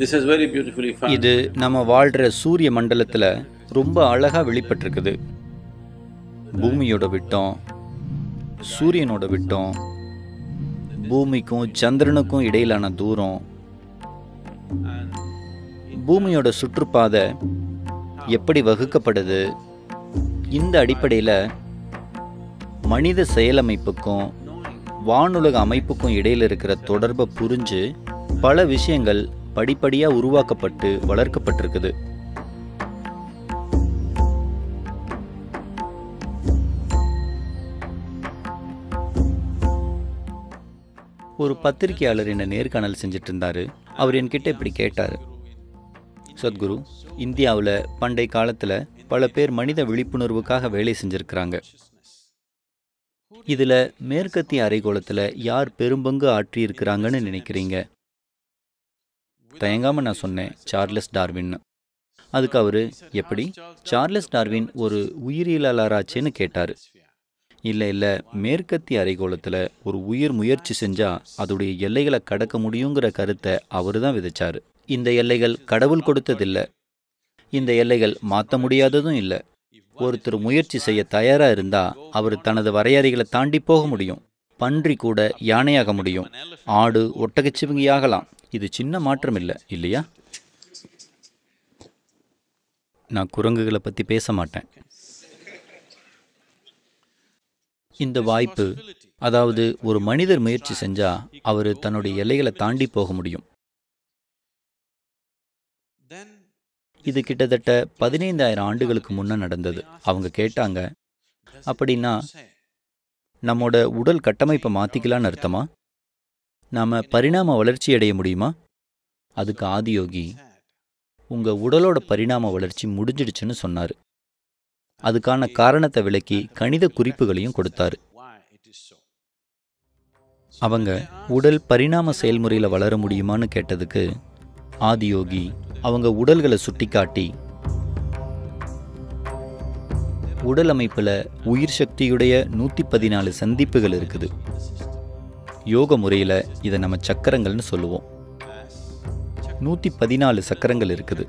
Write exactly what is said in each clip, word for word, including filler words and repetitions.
This is very beautifully found. இது நம்ம வாழ்ற சூரிய மண்டலத்துல ரொம்ப அழகா வெளிப்பட்டிருக்குது. பூமியோட விட்டம், சூரியனோட விட்டம், பூமிக்கும் சந்திரனுக்கும் இடையிலான தூரம், பூமியோட சுற்றுப்பாதை எப்படி வகுக்கப்படுது, இந்த அடிப்படையில் மனித செயலமைப்புக்கும் வானுலக அமைப்புக்கும் இடையில் இருக்கிற தொடர்பை புரிஞ்சு பல விஷயங்கள் படிப்படியாக உருவாக்கப்பட்டு வளர்க்கப்பட்டிருக்குது. ஒரு பத்திரிகையாளர் என்ன நேர்காணல் செஞ்சுட்டு இருந்தாரு. அவர் என்கிட்ட இப்படி கேட்டார், சத்குரு, இந்தியாவில் பண்டைய காலத்தில் பல பேர் மனித விழிப்புணர்வுக்காக வேலை செஞ்சுருக்கிறாங்க. இதில் மேற்கத்திய அரைகோளத்தில் யார் பெரும்பங்கு ஆற்றியிருக்கிறாங்கன்னு நினைக்கிறீங்க? தயங்காமல் நான் சொன்னேன், சார்லஸ் டார்வின். அதுக்கு அவர், எப்படி? சார்லஸ் டார்வின் ஒரு உயிரியலாளராச்சேன்னு கேட்டார். இல்லை இல்லை, மேற்கத்திய அரைகோளத்தில் ஒரு உயிர் முயற்சி செஞ்சால் அதோடைய எல்லைகளை கடக்க முடியுங்கிற கருத்தை அவர் தான் விதைச்சார். இந்த எல்லைகள் கடவுள் கொடுத்ததில்லை, இந்த எல்லைகள் மாற்ற முடியாததும் இல்லை. ஒருத்தர் முயற்சி செய்ய தயாராக இருந்தால் அவர் தனது வரையறைகளை தாண்டி போக முடியும். பன்றி கூட யானையாக முடியும், ஆடு ஒட்டகச்சிவிங்கியாகலாம். இது சின்ன மாற்றம் இல்லை, இல்லையா? நான் குரங்குகளை பற்றி பேச மாட்டேன். இந்த வாய்ப்பு, அதாவது ஒரு மனிதர் முயற்சி செஞ்சா அவர் தன்னுடைய எல்லைகளை தாண்டி போக முடியும். இது கிட்டத்தட்ட பதினைந்தாயிரம் ஆண்டுகளுக்கு முன்ன நடந்தது. அவங்க கேட்டாங்க, அப்படின்னா நம்மோட உடல் கட்டமைப்பை மாற்றிக்கலான்னு அர்த்தமா? நாம் பரிணாம வளர்ச்சி அடைய முடியுமா? அதுக்கு ஆதியோகி, உங்கள் உடலோட பரிணாம வளர்ச்சி முடிஞ்சிடுச்சுன்னு சொன்னார். அதுக்கான காரணத்தை விளக்கி கணித குறிப்புகளையும் கொடுத்தாரு. அவங்க உடல் பரிணாம செயல்முறையில் வளர முடியுமான்னு கேட்டதுக்கு ஆதியோகி அவங்க உடல்களை சுட்டி காட்டி, உடல் அமைப்பில் உயிர் சக்தியுடைய நூற்றி பதினாலு சந்திப்புகள் இருக்குது. யோக முறையில் இதை நம்ம சக்கரங்கள்னு சொல்லுவோம். நூற்றி பதினாலு சக்கரங்கள் இருக்குது.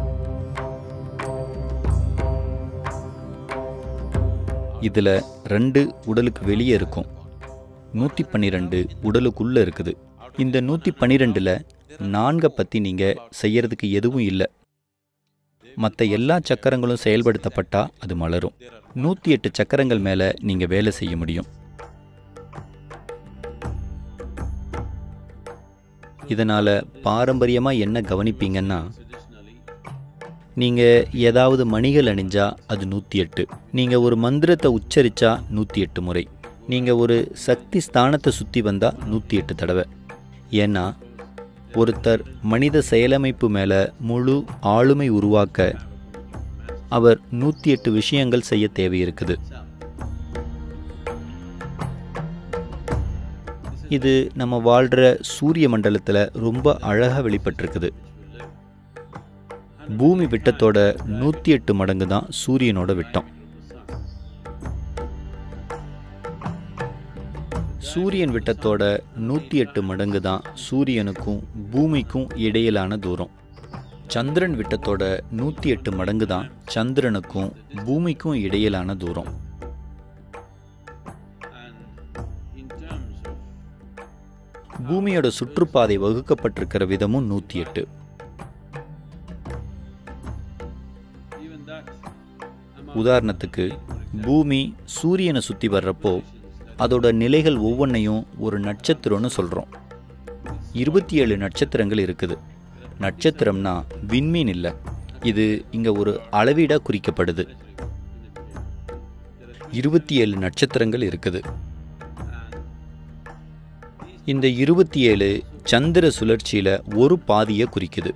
இதில் ரெண்டு உடலுக்கு வெளியே இருக்கும், நூற்றி பன்னிரெண்டு உடலுக்குள்ளே இருக்குது. இந்த நூற்றி பன்னிரெண்டில் நான்கை பற்றி நீங்கள் செய்யறதுக்கு எதுவும் இல்லை. மற்ற எல்லா சக்கரங்களும் செயல்படுத்தப்பட்டால் அது மலரும். நூற்றி எட்டு சக்கரங்கள் மேலே நீங்கள் வேலை செய்ய முடியும். இதனால் பாரம்பரியமாக என்ன கவனிப்பீங்கன்னா, நீங்கள் ஏதாவது மணிகள் அணிஞ்சா அது நூற்றி எட்டு, நீங்கள் ஒரு மந்திரத்தை உச்சரித்தா நூற்றி எட்டு முறை, நீங்கள் ஒரு சக்தி ஸ்தானத்தை சுற்றி வந்தால் நூற்றி எட்டு தடவை. ஏன்னா ஒருத்தர் மனித செயலமைப்பு மேலே முழு ஆளுமை உருவாக்க அவர் நூற்றி எட்டு விஷயங்கள் செய்ய தேவை இருக்குது. இது நம்ம வாழ்கிற சூரிய மண்டலத்தில் ரொம்ப அழகாக வெளிப்பட்டிருக்குது. பூமி விட்டத்தோட நூற்றி எட்டு மடங்கு தான் சூரியனோட விட்டம். சூரியன் விட்டத்தோட நூற்றி எட்டு மடங்கு தான் சூரியனுக்கும் பூமிக்கும் இடையிலான தூரம். சந்திரன் விட்டத்தோட நூற்றி எட்டு மடங்கு தான் சந்திரனுக்கும் பூமிக்கும் இடையிலான தூரம். பூமியோட சுற்றுப்பாதை வகுக்கப்பட்டிருக்கிற விதமும் நூற்றி எட்டு. உதாரணத்துக்கு, பூமி சூரியனை சுற்றி வர்றப்போ அதோட நிலைகள் ஒவ்வொன்றையும் ஒரு நட்சத்திரம்னு சொல்கிறோம். இருபத்தி ஏழு நட்சத்திரங்கள் இருக்குது. நட்சத்திரம்னா விண்மீன் இல்லை, இது இங்கே ஒரு அளவீடாக குறிக்கப்படுது. இருபத்தி ஏழு நட்சத்திரங்கள் இருக்குது. இந்த இருபத்தி ஏழு சந்திர சுழற்சியில் ஒரு பாதியை குறிக்குது.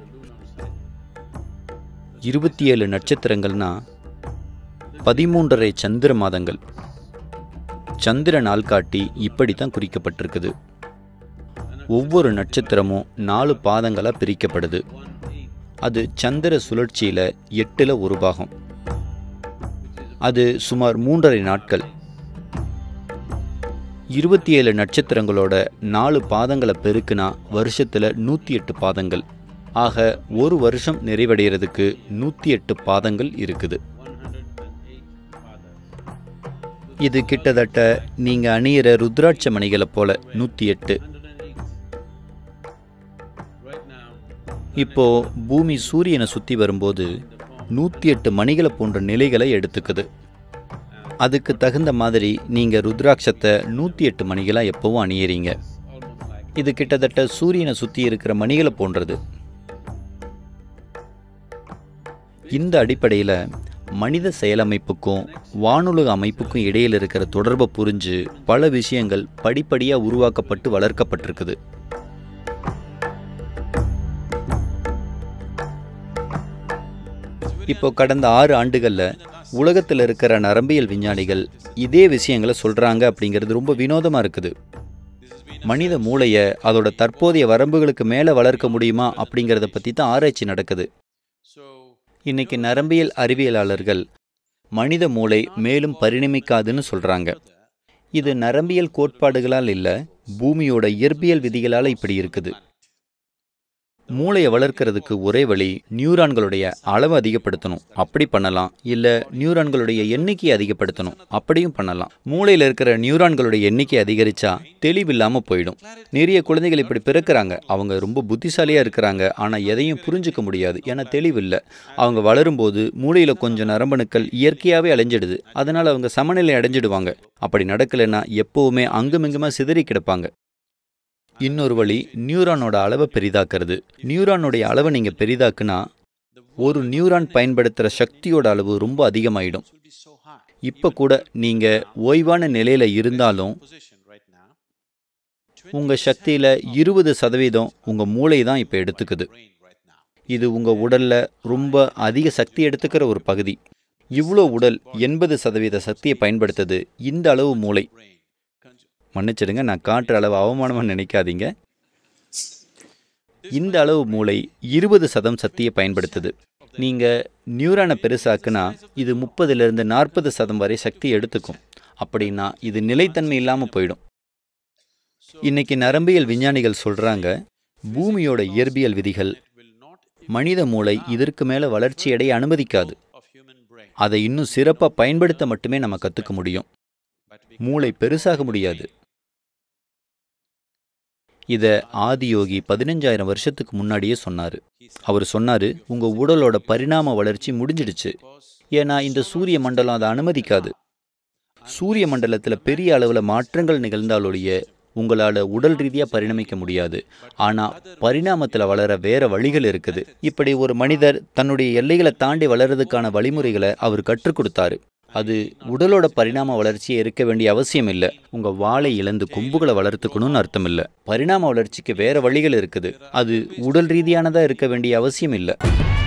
இருபத்தி ஏழு நட்சத்திரங்கள்னா பதிமூன்றரை சந்திர மாதங்கள். சந்திர நாள்காட்டி இப்படி தான் குறிக்கப்பட்டிருக்குது. ஒவ்வொரு நட்சத்திரமும் நாலு பாதங்களாக பிரிக்கப்படுது. அது சந்திர சுழற்சியில் எட்டில் ஒரு பாகம். அது சுமார் மூன்றரை நாட்கள். இருபத்தி ஏழு நட்சத்திரங்களோட நாலு பாதங்களை பெருக்குனா வருஷத்தில் நூற்றி எட்டு பாதங்கள். ஆக ஒரு வருஷம் நிறைவடைகிறதுக்கு நூற்றி எட்டு பாதங்கள் இருக்குது. இது கிட்டத்தட்ட நீங்கள் அணியிற ருத்ராட்ச மணிகளை போல நூற்றி எட்டு. இப்போ பூமி சூரியனை சுற்றி வரும்போது நூற்றி எட்டு மணிகளை போன்ற நிலைகளை எடுத்துக்குது. அதுக்கு தகுந்த மாதிரி நீங்கள் ருத்ராட்சத்தை நூற்றி எட்டு மணிகளாக எப்போவும் அணியிறீங்க. இது கிட்டத்தட்ட சூரியனை சுற்றி இருக்கிற மணிகளை போன்றது. இந்த அடிப்படையில் மனித செயலமைப்புக்கும் வானுலக அமைப்புக்கும் இடையில் இருக்கிற தொடர்பை புரிஞ்சு பல விஷயங்கள் படிப்படியாக உருவாக்கப்பட்டு வளர்க்கப்பட்டிருக்குது. இப்போ கடந்த ஆறு ஆண்டுகளில் உலகத்தில் இருக்கிற நரம்பியல் விஞ்ஞானிகள் இதே விஷயங்களை சொல்கிறாங்க அப்படிங்கிறது ரொம்ப வினோதமாக இருக்குது. மனித மூளையை அதோட தற்போதைய வரம்புகளுக்கு மேலே வளர்க்க முடியுமா அப்படிங்கிறத பற்றி தான் ஆராய்ச்சி நடக்குது. இன்னைக்கு நரம்பியல் அறிவியலாளர்கள் மனித மூளை மேலும் பரிணமிக்காதுன்னு சொல்கிறாங்க. இது நரம்பியல் கோட்பாடுகளால் இல்லை, பூமியோட இயற்பியல் விதிகளால் இப்படி இருக்குது. மூளையை வளர்க்கறதுக்கு ஒரே வழி நியூரான்களுடைய அளவு அதிகப்படுத்தணும், அப்படி பண்ணலாம். இல்லை நியூரான்களுடைய எண்ணிக்கையை அதிகப்படுத்தணும், அப்படியும் பண்ணலாம். மூளையில் இருக்கிற நியூரான்களுடைய எண்ணிக்கை அதிகரித்தா தெளிவில்லாமல் போயிடும். நிறைய குழந்தைகள் இப்படி பிறக்கிறாங்க. அவங்க ரொம்ப புத்திசாலியாக இருக்கிறாங்க, ஆனால் எதையும் புரிஞ்சிக்க முடியாது, ஏன்னா தெளிவில்லை. அவங்க வளரும்போது மூளையில் கொஞ்சம் நரம்பணுக்கள் இயற்கையாகவே அழிஞ்சிடுது. அதனால் அவங்க சமநிலை அடைஞ்சிடுவாங்க. அப்படி நடக்கலைன்னா எப்போவுமே அங்குமிங்குமா சிதறி கிடப்பாங்க. இன்னொரு வழி நியூரானோட அளவை பெரிதாக்குறது. நியூரானுடைய அளவை நீங்கள் பெரிதாக்குனா ஒரு நியூரான் பயன்படுத்துகிற சக்தியோட அளவு ரொம்ப அதிகமாயிடும். இப்போ கூட நீங்கள் ஓய்வான நிலையில் இருந்தாலும் உங்கள் சக்தியில் இருபது சதவீதம் உங்கள் மூளை தான் இப்போ எடுத்துக்குது. இது உங்கள் உடலில் ரொம்ப அதிக சக்தி எடுத்துக்கிற ஒரு பகுதி. இவ்வளோ உடல் எண்பது சதவீத சக்தியை பயன்படுத்துது. இந்த அளவு மூளை, மன்னிச்சிடுங்க, நான் காட்டுற அளவு அவமானமாக நினைக்காதீங்க. இந்த அளவு மூளை இருபது சதம் சக்தியை பயன்படுத்துது. நீங்கள் நியூரானை பெருசாக்குனா இது முப்பதுலேருந்து நாற்பது சதம் வரை சக்தி எடுத்துக்கும். அப்படின்னா இது நிலைத்தன்மை இல்லாமல் போயிடும். இன்னைக்கு நரம்பியல் விஞ்ஞானிகள் சொல்கிறாங்க, பூமியோட இயற்பியல் விதிகள் மனித மூளை இதற்கு மேலே வளர்ச்சியடைய அனுமதிக்காது. அதை இன்னும் சிறப்பாக பயன்படுத்த மட்டுமே நம்ம கற்றுக்க முடியும். மூளை பெருசாக முடியாது. இதை ஆதியோகி பதினஞ்சாயிரம் வருஷத்துக்கு முன்னாடியே சொன்னார். அவர் சொன்னார், உங்கள் உடலோட பரிணாம வளர்ச்சி முடிஞ்சிடுச்சு, ஏன்னா இந்த சூரிய மண்டலம் அதை அனுமதிக்காது. சூரிய மண்டலத்தில் பெரிய அளவில் மாற்றங்கள் நிகழ்ந்தாலொழிய உங்களால் உடல் ரீதியாக பரிணமிக்க முடியாது. ஆனால் பரிணாமத்தில் வளர வேற வழிகள் இருக்குது. இப்படி ஒரு மனிதர் தன்னுடைய எல்லைகளை தாண்டி வளர்றதுக்கான வழிமுறைகளை அவர் கற்றுக் கொடுத்தாரு. அது உடலோட பரிணாம வளர்ச்சியை இருக்க வேண்டிய அவசியம் இல்லை. உங்கள் வாளை இழந்து கொம்புகளை வளர்த்துக்கணும்னு அர்த்தம் இல்லை. பரிணாம வளர்ச்சிக்கு வேற வழிகள் இருக்குது. அது உடல் ரீதியானதாக இருக்க வேண்டிய அவசியம் இல்லை.